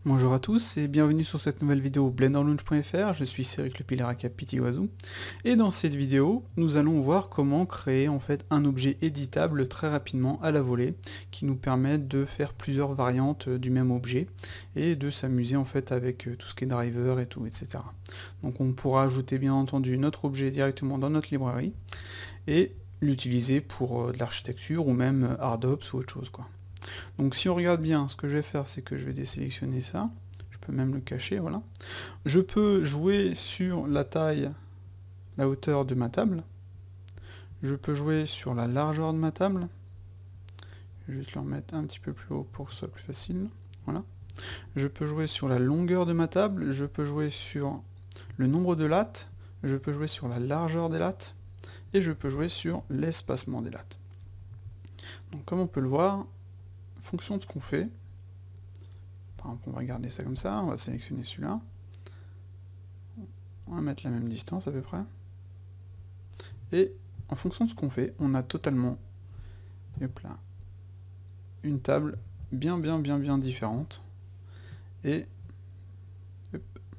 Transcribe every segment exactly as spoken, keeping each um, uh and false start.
Bonjour à tous et bienvenue sur cette nouvelle vidéo Blenderlaunch point F R, je suis Céric Le Pilaraca Pitiwazou et dans cette vidéo nous allons voir comment créer en fait un objet éditable très rapidement à la volée qui nous permet de faire plusieurs variantes du même objet et de s'amuser en fait avec tout ce qui est driver et tout, et cetera. Donc on pourra ajouter bien entendu notre objet directement dans notre librairie et l'utiliser pour de l'architecture ou même ArtOps ou autre chose quoi. Donc si on regarde bien, ce que je vais faire, c'est que je vais désélectionner ça. Je peux même le cacher, voilà. Je peux jouer sur la taille, la hauteur de ma table. Je peux jouer sur la largeur de ma table. Je vais juste le remettre un petit peu plus haut pour que ce soit plus facile. Voilà. Je peux jouer sur la longueur de ma table. Je peux jouer sur le nombre de lattes. Je peux jouer sur la largeur des lattes. Et je peux jouer sur l'espacement des lattes. Donc comme on peut le voir, fonction de ce qu'on fait, par exemple on va garder ça comme ça, on va sélectionner celui-là, on va mettre la même distance à peu près, et en fonction de ce qu'on fait, on a totalement hop là, une table bien bien bien bien différente, et hop,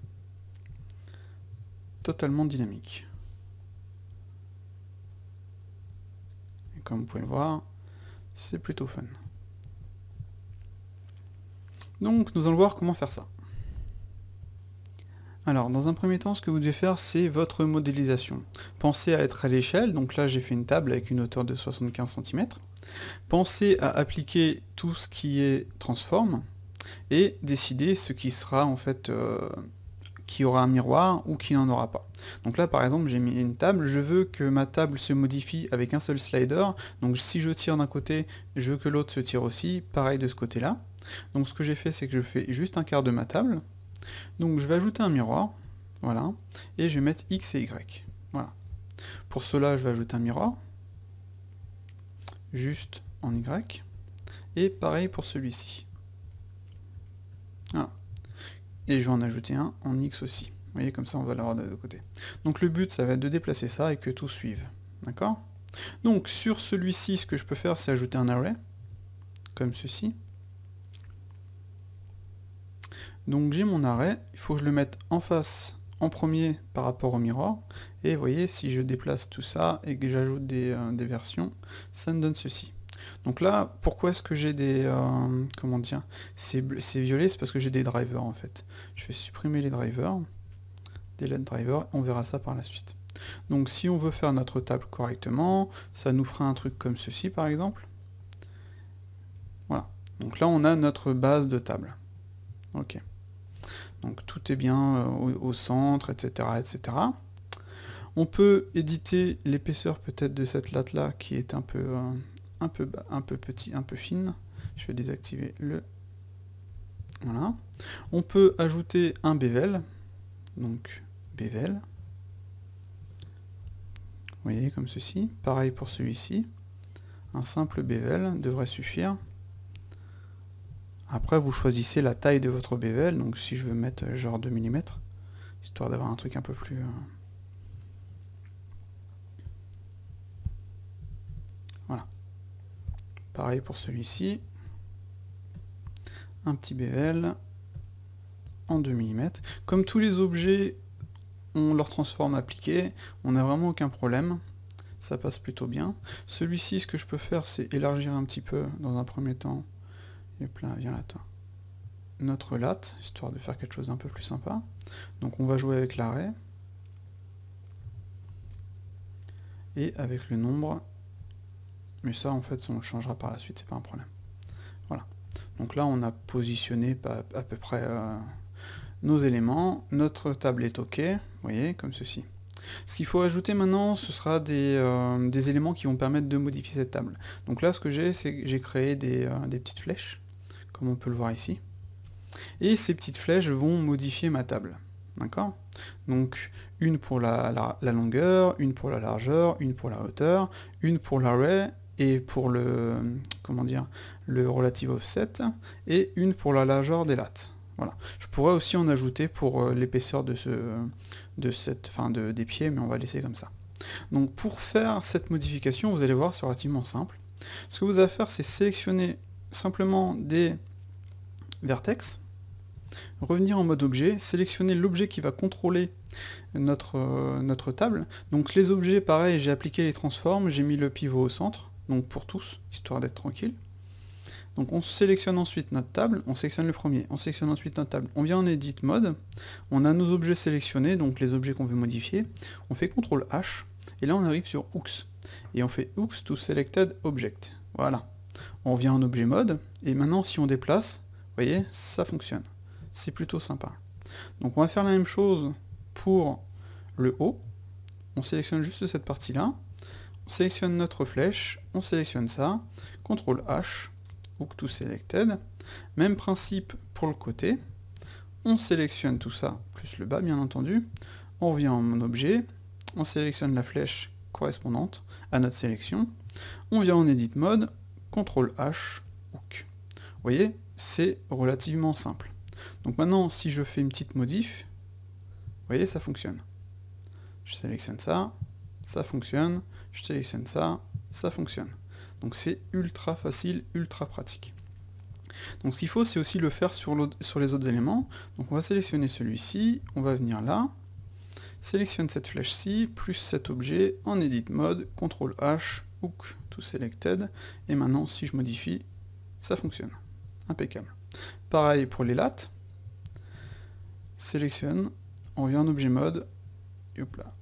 totalement dynamique. Et comme vous pouvez le voir, c'est plutôt fun. Donc nous allons voir comment faire ça. Alors dans un premier temps, ce que vous devez faire, c'est votre modélisation. Pensez à être à l'échelle, donc là j'ai fait une table avec une hauteur de soixante-quinze centimètres. Pensez à appliquer tout ce qui est transform, et décider ce qui sera en fait, euh, qui aura un miroir ou qui n'en aura pas. Donc là par exemple j'ai mis une table, je veux que ma table se modifie avec un seul slider, donc si je tire d'un côté, je veux que l'autre se tire aussi, pareil de ce côté là. Donc ce que j'ai fait, c'est que je fais juste un quart de ma table. Donc je vais ajouter un miroir, voilà, et je vais mettre X et Y. Voilà. Pour cela, je vais ajouter un miroir, juste en Y, et pareil pour celui-ci. Voilà. Et je vais en ajouter un en X aussi. Vous voyez, comme ça on va l'avoir de deux côtés. Donc le but, ça va être de déplacer ça et que tout suive. D'accord? Donc sur celui-ci, ce que je peux faire, c'est ajouter un array, comme ceci. Donc j'ai mon arrêt, il faut que je le mette en face, en premier par rapport au miroir, et vous voyez, si je déplace tout ça et que j'ajoute des, euh, des versions, ça me donne ceci. Donc là, pourquoi est-ce que j'ai des... Euh, comment dire, c'est violet, c'est parce que j'ai des drivers en fait. Je vais supprimer les drivers, delete driver, on verra ça par la suite. Donc si on veut faire notre table correctement, ça nous fera un truc comme ceci par exemple. Voilà, donc là on a notre base de table. Ok. Donc tout est bien euh, au, au centre, et cetera, et cetera. On peut éditer l'épaisseur peut-être de cette latte là qui est un peu, euh, un peu, un peu petit, un peu fine. Je vais désactiver le. Voilà. On peut ajouter un bevel, donc bevel. Vous voyez comme ceci. Pareil pour celui-ci. Un simple bevel devrait suffire. Après, vous choisissez la taille de votre bevel, donc si je veux mettre genre deux millimètres, histoire d'avoir un truc un peu plus... Euh... Voilà. Pareil pour celui-ci. Un petit bevel en deux millimètres. Comme tous les objets ont leur transform appliqué, on n'a vraiment aucun problème. Ça passe plutôt bien. Celui-ci, ce que je peux faire, c'est élargir un petit peu dans un premier temps. Et là, viens là, toi. Notre latte, histoire de faire quelque chose d'un peu plus sympa. Donc on va jouer avec l'arrêt. Et avec le nombre. Mais ça, en fait, on le changera par la suite, c'est pas un problème. Voilà. Donc là, on a positionné à peu près euh, nos éléments. Notre table est OK, vous voyez, comme ceci. Ce qu'il faut ajouter maintenant, ce sera des, euh, des éléments qui vont permettre de modifier cette table. Donc là, ce que j'ai, c'est que j'ai créé des, euh, des petites flèches, comme on peut le voir ici. Et ces petites flèches vont modifier ma table. D'accord? Donc, une pour la, la, la longueur, une pour la largeur, une pour la hauteur, une pour l'array, et pour le, comment dire, le relative offset, et une pour la largeur des lattes. Voilà. Je pourrais aussi en ajouter pour euh, l'épaisseur de ce, de cette, enfin de, des pieds, mais on va laisser comme ça. Donc pour faire cette modification, vous allez voir, c'est relativement simple. Ce que vous allez faire, c'est sélectionner simplement des vertex, revenir en mode objet, sélectionner l'objet qui va contrôler notre, euh, notre table. Donc les objets, pareil, j'ai appliqué les transforms, j'ai mis le pivot au centre, donc pour tous, histoire d'être tranquille. Donc on sélectionne ensuite notre table, on sélectionne le premier, on sélectionne ensuite notre table, on vient en Edit Mode, on a nos objets sélectionnés, donc les objets qu'on veut modifier, on fait contrôle H, et là on arrive sur Hooks, et on fait Hooks to Selected Object, voilà. On vient en objet mode, et maintenant si on déplace, vous voyez, ça fonctionne, c'est plutôt sympa. Donc on va faire la même chose pour le haut, on sélectionne juste cette partie-là, on sélectionne notre flèche, on sélectionne ça, contrôle H, Hook to Selected, même principe pour le côté, on sélectionne tout ça, plus le bas bien entendu, on revient en mon objet, on sélectionne la flèche correspondante à notre sélection, on vient en Edit Mode, contrôle H, Hook. Vous voyez, c'est relativement simple. Donc maintenant, si je fais une petite modif, vous voyez, ça fonctionne. Je sélectionne ça, ça fonctionne, je sélectionne ça, ça fonctionne. Donc c'est ultra facile, ultra pratique. Donc ce qu'il faut, c'est aussi le faire sur, sur les autres éléments. Donc on va sélectionner celui-ci, on va venir là, sélectionne cette flèche-ci, plus cet objet, en Edit Mode, contrôle H, Hook to Selected, et maintenant si je modifie, ça fonctionne. Impeccable. Pareil pour les lattes, sélectionne, on vient en objet mode, et hop là.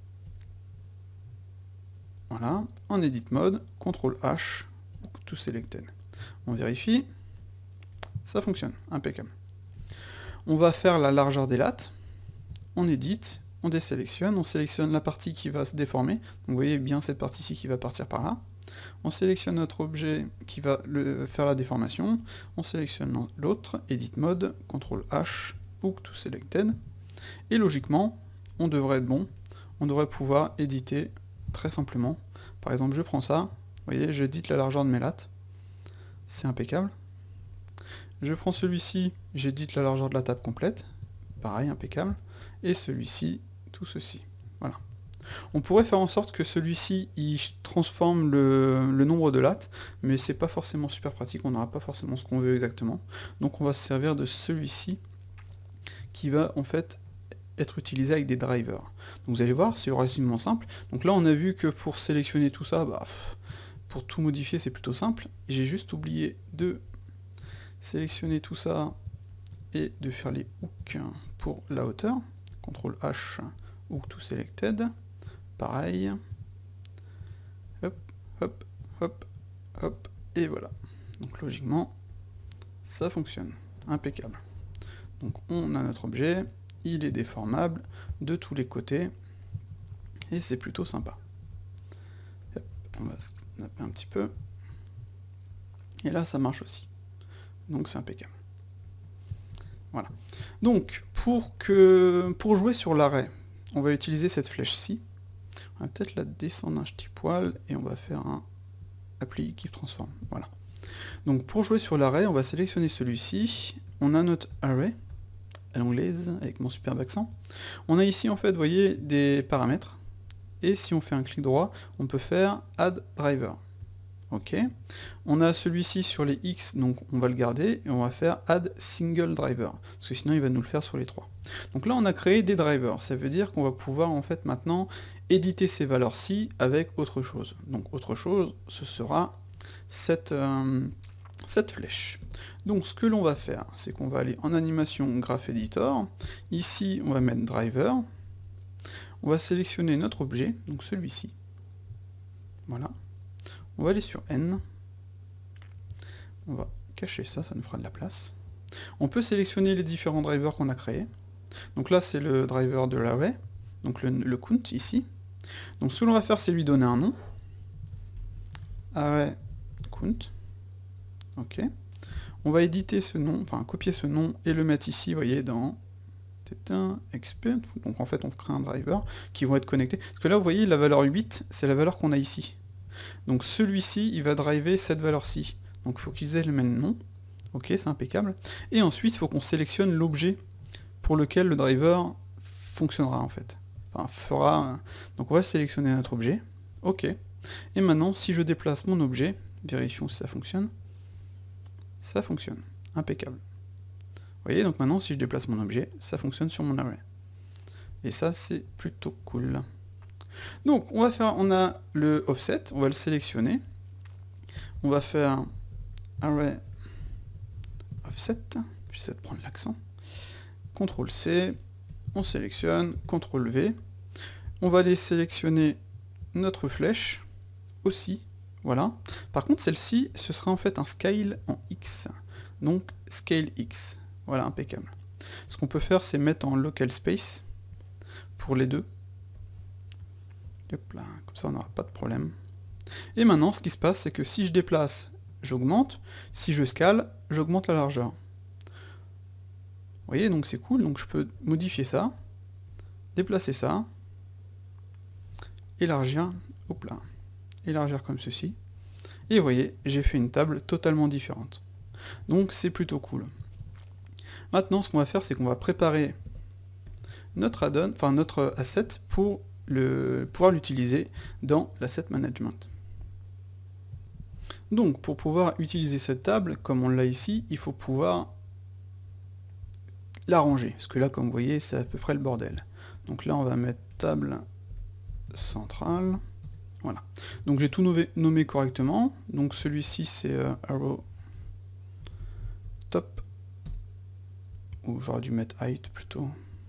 Voilà, en Edit Mode, contrôle H, to Selected. On vérifie, ça fonctionne, impeccable. On va faire la largeur des lattes, on édite, on désélectionne, on sélectionne la partie qui va se déformer, donc vous voyez bien cette partie-ci qui va partir par là. On sélectionne notre objet qui va le, faire la déformation, on sélectionne l'autre, Edit Mode, contrôle H, Hook to Selected, et logiquement, on devrait être bon, on devrait pouvoir éditer très simplement. Par exemple, je prends ça, vous voyez, j'édite la largeur de mes lattes, c'est impeccable. Je prends celui-ci, j'édite la largeur de la table complète, pareil, impeccable. Et celui-ci, tout ceci, voilà. On pourrait faire en sorte que celui-ci, il transforme le, le nombre de lattes, mais c'est pas forcément super pratique, on n'aura pas forcément ce qu'on veut exactement. Donc on va se servir de celui-ci, qui va en fait être utilisé avec des drivers. Donc vous allez voir, c'est relativement simple. Donc là on a vu que pour sélectionner tout ça, bah, pour tout modifier c'est plutôt simple. J'ai juste oublié de sélectionner tout ça et de faire les hooks pour la hauteur. contrôle H, Hook to Selected. Pareil. Hop, hop, hop, hop, et voilà. Donc logiquement, ça fonctionne. Impeccable. Donc on a notre objet, il est déformable de tous les côtés, et c'est plutôt sympa. Hop, on va snapper un petit peu. Et là, ça marche aussi. Donc c'est impeccable. Voilà. Donc, pour, que, pour jouer sur l'arrêt, on va utiliser cette flèche-ci. On va peut-être la descendre un petit poil, et on va faire un appli qui transforme. Voilà. Donc pour jouer sur l'arrêt, on va sélectionner celui-ci. On a notre array, à l'anglaise, avec mon superbe accent. On a ici, en fait, vous voyez, des paramètres. Et si on fait un clic droit, on peut faire Add Driver. Ok. On a celui-ci sur les X, donc on va le garder, et on va faire Add Single Driver, parce que sinon il va nous le faire sur les trois. Donc là on a créé des drivers, ça veut dire qu'on va pouvoir en fait maintenant éditer ces valeurs-ci avec autre chose. Donc autre chose, ce sera cette, euh, cette flèche. Donc ce que l'on va faire, c'est qu'on va aller en animation Graph Editor, ici on va mettre Driver, on va sélectionner notre objet, donc celui-ci, voilà. On va aller sur N, on va cacher ça, ça nous fera de la place. On peut sélectionner les différents drivers qu'on a créés. Donc là c'est le driver de l'array, donc le, le count ici. Donc ce que l'on va faire c'est lui donner un nom. Array count. Ok. On va éditer ce nom, enfin copier ce nom et le mettre ici, vous voyez, dans expert. Donc en fait on crée un driver qui vont être connectés. Parce que là vous voyez la valeur huit, c'est la valeur qu'on a ici. Donc celui-ci, il va driver cette valeur-ci. Donc il faut qu'ils aient le même nom. Ok, c'est impeccable. Et ensuite, il faut qu'on sélectionne l'objet pour lequel le driver fonctionnera en fait. Enfin, fera... Donc on va sélectionner notre objet. Ok. Et maintenant, si je déplace mon objet, vérifions si ça fonctionne. Ça fonctionne. Impeccable. voyez, donc maintenant si je déplace mon objet, ça fonctionne sur mon array. Et ça c'est plutôt cool. Donc on va faire, on a le offset, on va le sélectionner. On va faire array offset, j'essaie de prendre l'accent. contrôle C, on sélectionne, contrôle V. On va aller sélectionner notre flèche aussi, voilà. Par contre celle-ci, ce sera en fait un scale en X, donc scale X, voilà, impeccable. Ce qu'on peut faire, c'est mettre en local space pour les deux. Hop là, comme ça on n'aura pas de problème. Et maintenant, ce qui se passe, c'est que si je déplace, j'augmente, si je scale, j'augmente la largeur. Vous voyez, donc c'est cool, donc je peux modifier ça, déplacer ça, élargir, hop là, élargir comme ceci, et vous voyez, j'ai fait une table totalement différente. Donc c'est plutôt cool. Maintenant, ce qu'on va faire, c'est qu'on va préparer notre add-on, enfin notre asset pour le, pouvoir l'utiliser dans l'asset management. Donc, pour pouvoir utiliser cette table, comme on l'a ici, il faut pouvoir l'arranger, parce que là, comme vous voyez, c'est à peu près le bordel. Donc là, on va mettre table centrale, voilà. Donc j'ai tout nommé, nommé correctement, donc celui-ci c'est euh, arrow top, ou j'aurais dû mettre height plutôt.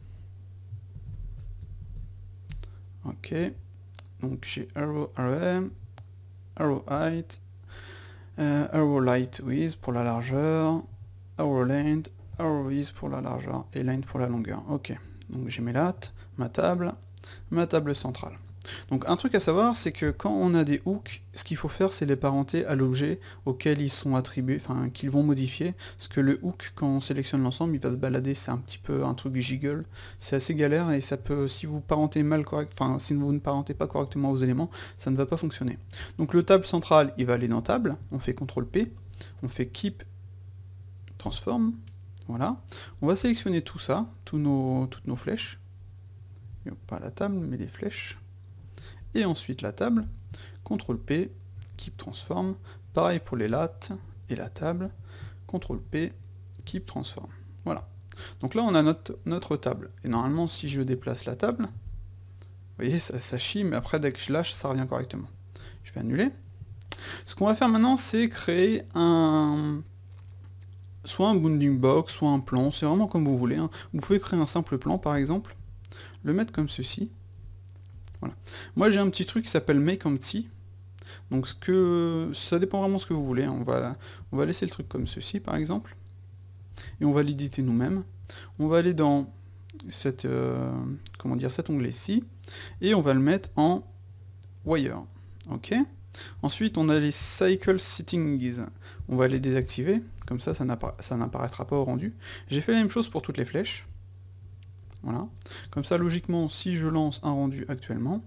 Ok, donc j'ai arrow array, arrow height, euh, arrow light width pour la largeur, arrow length, arrow width pour la largeur et length pour la longueur. Ok, donc j'ai mes lattes, ma table, ma table centrale. Donc un truc à savoir, c'est que quand on a des hooks, ce qu'il faut faire, c'est les parenter à l'objet auquel ils sont attribués, enfin qu'ils vont modifier, parce que le hook, quand on sélectionne l'ensemble, il va se balader, c'est un petit peu un truc giggle, c'est assez galère, et ça peut, si vous parentez mal correct, enfin si vous ne parentez pas correctement aux éléments, ça ne va pas fonctionner. Donc le table central, il va aller dans table, on fait contrôle P, on fait keep transform, voilà, on va sélectionner tout ça, tous nos, toutes nos flèches, et pas la table, mais les flèches, et ensuite la table, contrôle P, keep transform, pareil pour les lattes et la table, contrôle P, keep transform. Voilà. Donc là on a notre, notre table. Et normalement si je déplace la table, vous voyez ça, ça chie, mais après dès que je lâche ça revient correctement. Je vais annuler. Ce qu'on va faire maintenant c'est créer un... soit un bounding box, soit un plan, c'est vraiment comme vous voulez. Hein. Vous pouvez créer un simple plan par exemple, le mettre comme ceci. Voilà. Moi j'ai un petit truc qui s'appelle makeEmpty, donc ce que ça dépend vraiment de ce que vous voulez, hein. on, va, on va laisser le truc comme ceci par exemple, et on va l'éditer nous-mêmes. On va aller dans cette, euh, comment dire, cet onglet-ci, et on va le mettre en wire. Ok. Ensuite on a les cycle settings, on va les désactiver, comme ça ça n'apparaîtra pas au rendu. J'ai fait la même chose pour toutes les flèches. Voilà. Comme ça, logiquement, si je lance un rendu actuellement,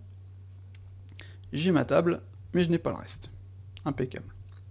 j'ai ma table, mais je n'ai pas le reste. Impeccable.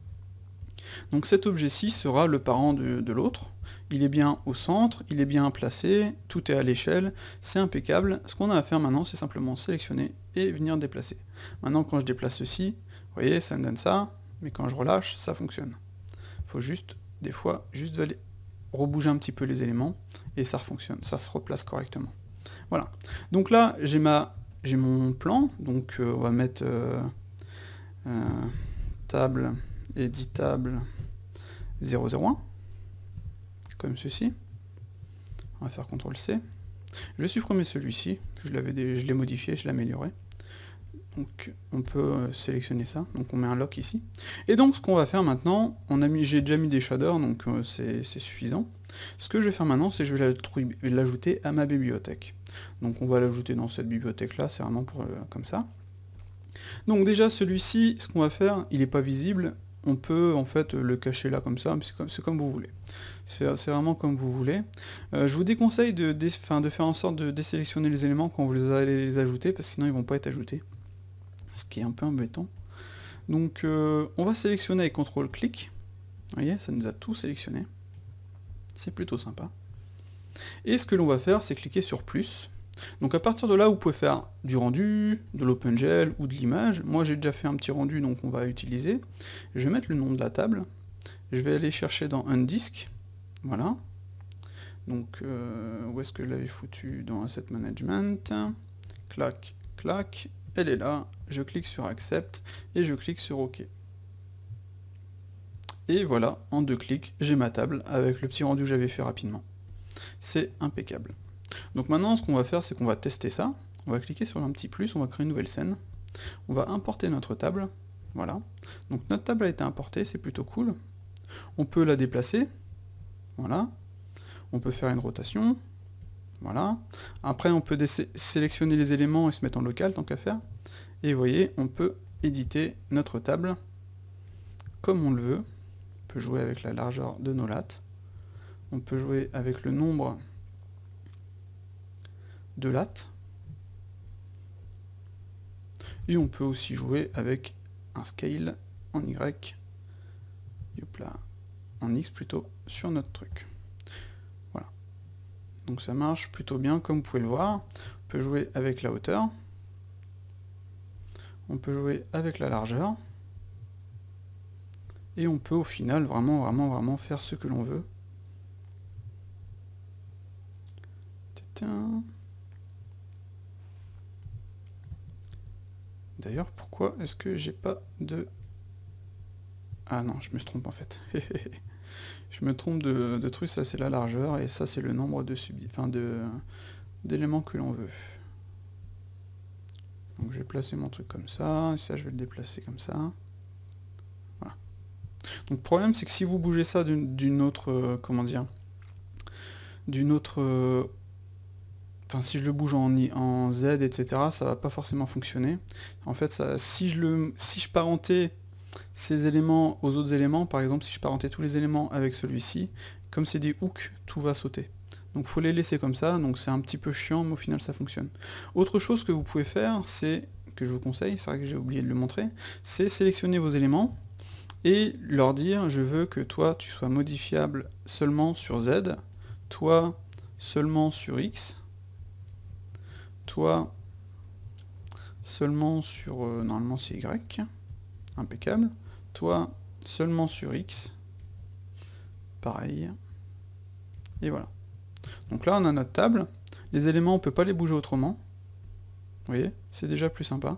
Donc cet objet-ci sera le parent de, de l'autre. Il est bien au centre, il est bien placé, tout est à l'échelle, c'est impeccable. Ce qu'on a à faire maintenant, c'est simplement sélectionner et venir déplacer. Maintenant, quand je déplace ceci, vous voyez, ça me donne ça, mais quand je relâche, ça fonctionne. Il faut juste, des fois, juste aller rebouger un petit peu les éléments et ça fonctionne, ça se replace correctement. Voilà. Donc là j'ai ma j'ai mon plan, donc euh, on va mettre euh, euh, table éditable zéro zéro un comme ceci. On va faire contrôle C. Je vais supprimer celui-ci, je l'avais je l'ai modifié, je l'ai amélioré. Donc on peut sélectionner ça, donc on met un lock ici. Et donc ce qu'on va faire maintenant, on a mis, j'ai déjà mis des shaders, donc euh, c'est suffisant. Ce que je vais faire maintenant, c'est que je vais l'ajouter à ma bibliothèque. Donc on va l'ajouter dans cette bibliothèque là, c'est vraiment pour euh, comme ça. Donc déjà celui-ci, ce qu'on va faire, il n'est pas visible, on peut en fait le cacher là comme ça, c'est comme, comme vous voulez. C'est vraiment comme vous voulez. Euh, je vous déconseille de, dé, de faire en sorte de désélectionner les éléments quand vous allez les ajouter, parce que sinon ils ne vont pas être ajoutés. Ce qui est un peu embêtant. Donc euh, on va sélectionner avec contrôle clic. Vous voyez, ça nous a tout sélectionné. C'est plutôt sympa. Et ce que l'on va faire, c'est cliquer sur plus. Donc à partir de là, vous pouvez faire du rendu, de l'OpenGL ou de l'image. Moi j'ai déjà fait un petit rendu, donc on va utiliser. Je vais mettre le nom de la table. Je vais aller chercher dans un disque. Voilà. Donc, euh, où est-ce que je l'avais foutu? Dans Asset Management. Clac, clac. Elle est là. Je clique sur Accept et je clique sur OK. Et voilà, en deux clics, j'ai ma table avec le petit rendu que j'avais fait rapidement. C'est impeccable. Donc maintenant, ce qu'on va faire, c'est qu'on va tester ça. On va cliquer sur un petit plus, on va créer une nouvelle scène. On va importer notre table. Voilà. Donc notre table a été importée, c'est plutôt cool. On peut la déplacer. Voilà. On peut faire une rotation. Voilà. Après, on peut sélectionner les éléments et se mettre en local, tant qu'à faire. Et vous voyez, on peut éditer notre table comme on le veut. On peut jouer avec la largeur de nos lattes. On peut jouer avec le nombre de lattes. Et on peut aussi jouer avec un scale en Y, hop là, en X plutôt, sur notre truc. Voilà. Donc ça marche plutôt bien, comme vous pouvez le voir. On peut jouer avec la hauteur. On peut jouer avec la largeur. Et on peut au final vraiment, vraiment, vraiment faire ce que l'on veut. D'ailleurs, pourquoi est-ce que j'ai pas de... Ah non, je me trompe en fait. Je me trompe de, de truc, ça c'est la largeur, et ça c'est le nombre de sub... enfin de d'éléments que l'on veut. Donc je vais placer mon truc comme ça, et ça je vais le déplacer comme ça. Voilà. Donc le problème c'est que si vous bougez ça d'une autre... Euh, comment dire d'une autre... Euh, Enfin, si je le bouge en, en Z, et cetera, ça va pas forcément fonctionner. En fait, ça, si, je le, si je parentais ces éléments aux autres éléments, par exemple, si je parentais tous les éléments avec celui-ci, comme c'est des hooks, tout va sauter. Donc, faut les laisser comme ça, donc c'est un petit peu chiant, mais au final, ça fonctionne. Autre chose que vous pouvez faire, c'est, que je vous conseille, c'est vrai que j'ai oublié de le montrer, c'est sélectionner vos éléments, et leur dire, je veux que toi, tu sois modifiable seulement sur Z, toi, seulement sur X, toi seulement sur, euh, normalement c'est Y, impeccable, toi seulement sur X, pareil, et voilà. Donc là on a notre table, les éléments on peut pas les bouger autrement, vous voyez, c'est déjà plus sympa,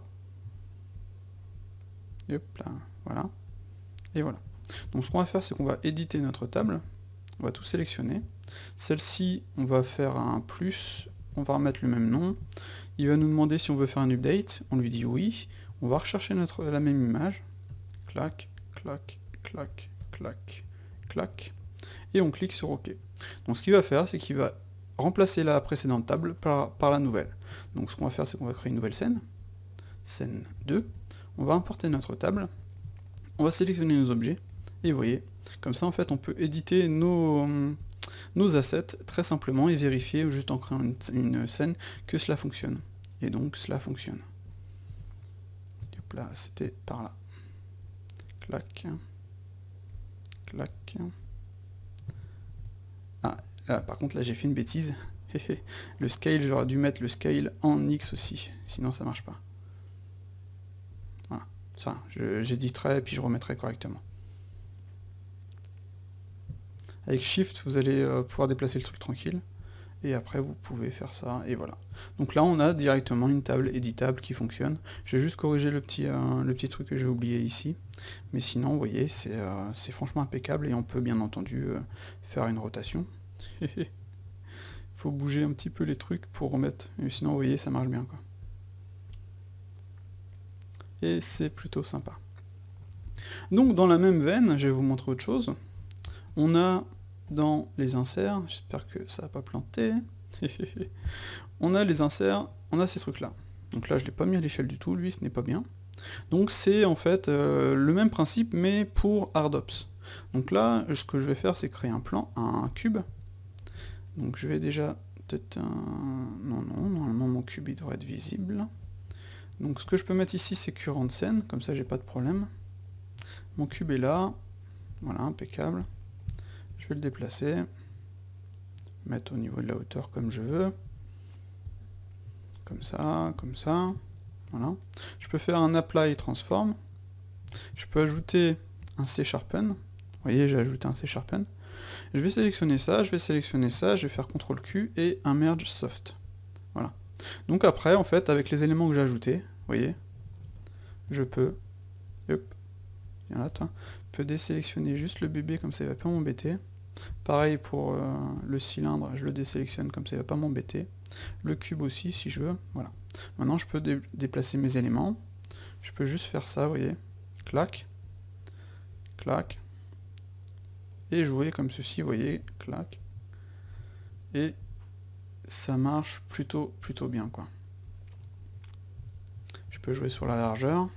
et hop là, voilà, et voilà. Donc ce qu'on va faire c'est qu'on va éditer notre table, on va tout sélectionner, celle-ci on va faire un plus, on va remettre le même nom, il va nous demander si on veut faire un update, on lui dit oui, on va rechercher notre, la même image, clac, clac, clac, clac, clac, et on clique sur OK. Donc ce qu'il va faire, c'est qu'il va remplacer la précédente table par, par la nouvelle. Donc ce qu'on va faire, c'est qu'on va créer une nouvelle scène, scène deux, on va importer notre table, on va sélectionner nos objets, et vous voyez, comme ça en fait on peut éditer nos... nos assets très simplement et vérifier juste en créant une, une scène que cela fonctionne. Et donc cela fonctionne. Hop là, c'était par là. Clac. Clac. Ah, là par contre là j'ai fait une bêtise. Le scale, j'aurais dû mettre le scale en X aussi, sinon ça marche pas. Voilà, ça, j'éditerai et puis je remettrai correctement. Avec Shift, vous allez euh, pouvoir déplacer le truc tranquille, et après vous pouvez faire ça, et voilà. Donc là on a directement une table éditable qui fonctionne. Je vais juste corriger le petit, euh, le petit truc que j'ai oublié ici, mais sinon vous voyez, c'est euh, c'est franchement impeccable, et on peut bien entendu euh, faire une rotation. Il faut bouger un petit peu les trucs pour remettre, et sinon vous voyez, ça marche bien, quoi. Et c'est plutôt sympa. Donc dans la même veine, je vais vous montrer autre chose. On a dans les inserts, j'espère que ça va pas planter, on a les inserts, on a ces trucs là. Donc là je l'ai pas mis à l'échelle du tout, lui ce n'est pas bien. Donc c'est en fait euh, le même principe mais pour HardOps. Donc là ce que je vais faire c'est créer un plan, un cube. Donc je vais déjà peut-être un... non non, normalement mon cube il devrait être visible. Donc ce que je peux mettre ici c'est current scène, comme ça j'ai pas de problème. Mon cube est là, voilà, impeccable. Je vais le déplacer, mettre au niveau de la hauteur comme je veux, comme ça, comme ça, voilà. Je peux faire un apply transform, je peux ajouter un C sharpen, vous voyez j'ai ajouté un C sharpen, Je vais sélectionner ça, je vais sélectionner ça, je vais faire contrôle Q et un merge soft. Voilà. Donc après, en fait, avec les éléments que j'ai ajoutés, vous voyez, je peux, hop, viens là toi, je peux désélectionner juste le bébé, comme ça il va pas m'embêter. Pareil pour euh, le cylindre, je le désélectionne, comme ça il va pas m'embêter. Le cube aussi, si je veux, voilà. Maintenant, je peux dé déplacer mes éléments. Je peux juste faire ça, vous voyez, clac, clac, et jouer comme ceci, vous voyez, clac, et ça marche plutôt, plutôt bien, quoi. Je peux jouer sur la largeur.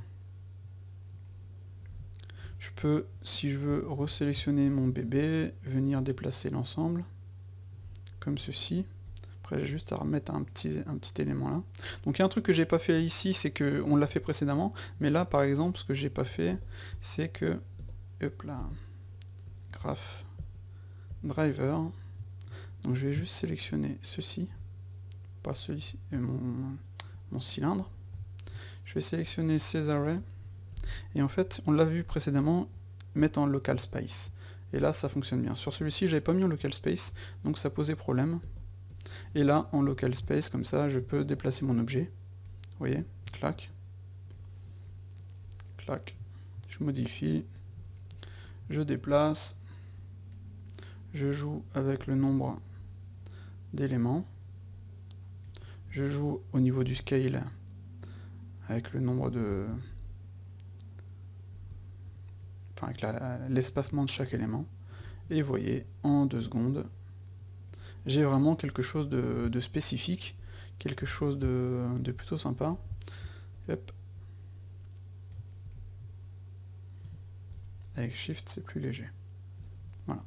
Je peux, si je veux, resélectionner mon bébé, venir déplacer l'ensemble, comme ceci. Après, j'ai juste à remettre un petit, un petit élément là. Donc il y a un truc que j'ai pas fait ici, c'est que on l'a fait précédemment, mais là, par exemple, ce que j'ai pas fait, c'est que, hop là, graph driver. Donc je vais juste sélectionner ceci, pas celui-ci, mon, mon cylindre. Je vais sélectionner ces arrays. Et en fait, on l'a vu précédemment, mettre en local space. Et là, ça fonctionne bien. Sur celui-ci, j'avais pas mis en local space, donc ça posait problème. Et là, en local space, comme ça, je peux déplacer mon objet. Vous voyez, clac, clac. Je modifie, je déplace, je joue avec le nombre d'éléments. Je joue au niveau du scale avec le nombre de... Enfin, avec l'espacement de chaque élément. Et vous voyez, en deux secondes, j'ai vraiment quelque chose de, de spécifique, quelque chose de, de plutôt sympa. Hop. Avec Shift, c'est plus léger. Voilà.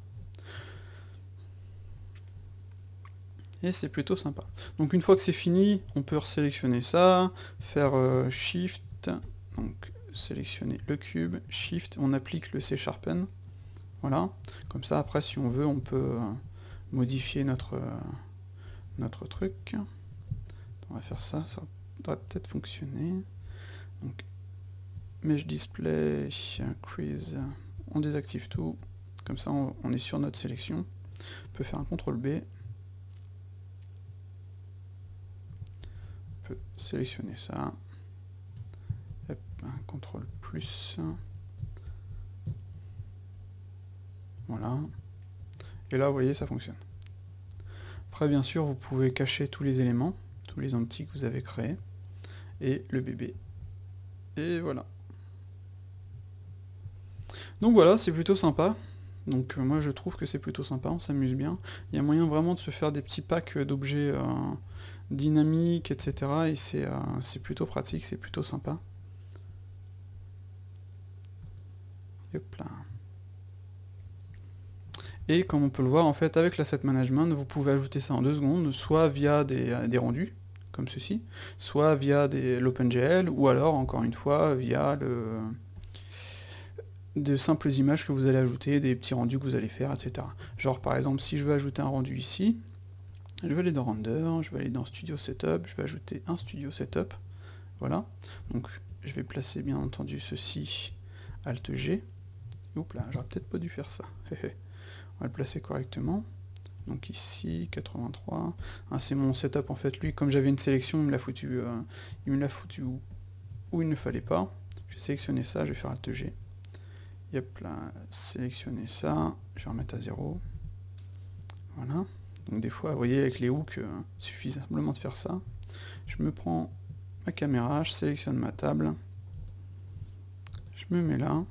Et c'est plutôt sympa. Donc une fois que c'est fini, on peut resélectionner ça, faire euh, Shift, donc sélectionner le cube, Shift, on applique le C Sharpen. Voilà. Comme ça, après, si on veut, on peut euh, modifier notre, euh, notre truc. On va faire ça, ça devrait peut-être fonctionner. Donc, Mesh Display, Crease, on désactive tout. Comme ça, on, on est sur notre sélection. On peut faire un contrôle B. On peut sélectionner ça. Hop, un contrôle plus. Voilà. Et là, vous voyez, ça fonctionne. Après, bien sûr, vous pouvez cacher tous les éléments, tous les empties que vous avez créés, et le bébé. Et voilà. Donc voilà, c'est plutôt sympa. Donc euh, moi, je trouve que c'est plutôt sympa, on s'amuse bien. Il y a moyen vraiment de se faire des petits packs d'objets euh, dynamiques, et cetera. Et c'est euh, c'est plutôt pratique, c'est plutôt sympa. Hop là. Et comme on peut le voir, en fait, avec l'asset management, vous pouvez ajouter ça en deux secondes, soit via des, des rendus, comme ceci, soit via l'OpenGL, ou alors, encore une fois, via le, de simples images que vous allez ajouter, des petits rendus que vous allez faire, et cetera. Genre, par exemple, si je veux ajouter un rendu ici, je vais aller dans Render, je vais aller dans Studio Setup, je vais ajouter un Studio Setup, voilà. Donc, je vais placer, bien entendu, ceci, Alt G. Oups là, j'aurais peut-être pas dû faire ça. On va le placer correctement. Donc ici, quatre-vingt-trois. Ah, c'est mon setup en fait. Lui, comme j'avais une sélection, il me l'a foutu, euh, il me l'a foutu où, où il ne fallait pas. Je vais sélectionner ça, je vais faire Alt G. Yep, là, sélectionner ça. Je vais remettre à zéro. Voilà. Donc des fois, vous voyez, avec les hooks, euh, il suffit simplement de faire ça. Je me prends ma caméra, je sélectionne ma table. Je me mets là.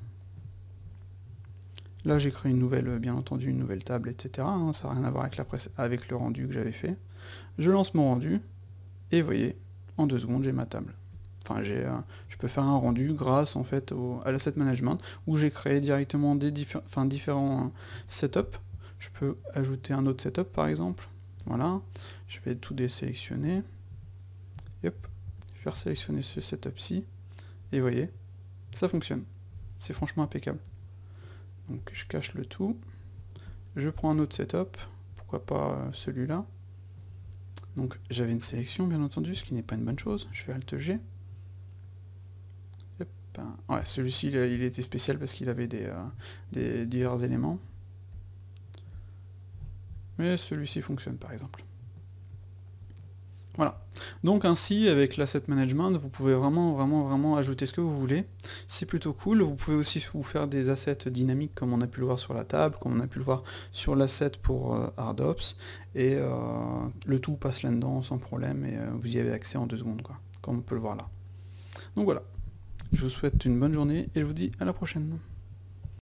Là, j'ai créé une nouvelle, bien entendu, une nouvelle table, et cetera. Hein, ça n'a rien à voir avec, la avec le rendu que j'avais fait. Je lance mon rendu, et vous voyez, en deux secondes, j'ai ma table. Enfin, j'ai, euh, je peux faire un rendu grâce, en fait, au, à l'asset management, où j'ai créé directement des diffé enfin, différents setups. Je peux ajouter un autre setup, par exemple. Voilà. Je vais tout désélectionner. Hop. Je vais resélectionner ce setup-ci. Et vous voyez, ça fonctionne. C'est franchement impeccable. Donc je cache le tout, je prends un autre setup, pourquoi pas euh, celui-là. Donc j'avais une sélection bien entendu, ce qui n'est pas une bonne chose, je fais Alt G. Hop. Ouais, celui-ci il, il était spécial parce qu'il avait des, euh, des divers éléments. mais celui-ci fonctionne par exemple. Voilà. Donc ainsi, avec l'asset management, vous pouvez vraiment, vraiment, vraiment ajouter ce que vous voulez. C'est plutôt cool. Vous pouvez aussi vous faire des assets dynamiques, comme on a pu le voir sur la table, comme on a pu le voir sur l'asset pour euh, HardOps, et euh, le tout passe là-dedans sans problème, et euh, vous y avez accès en deux secondes, quoi, comme on peut le voir là. Donc voilà. Je vous souhaite une bonne journée, et je vous dis à la prochaine.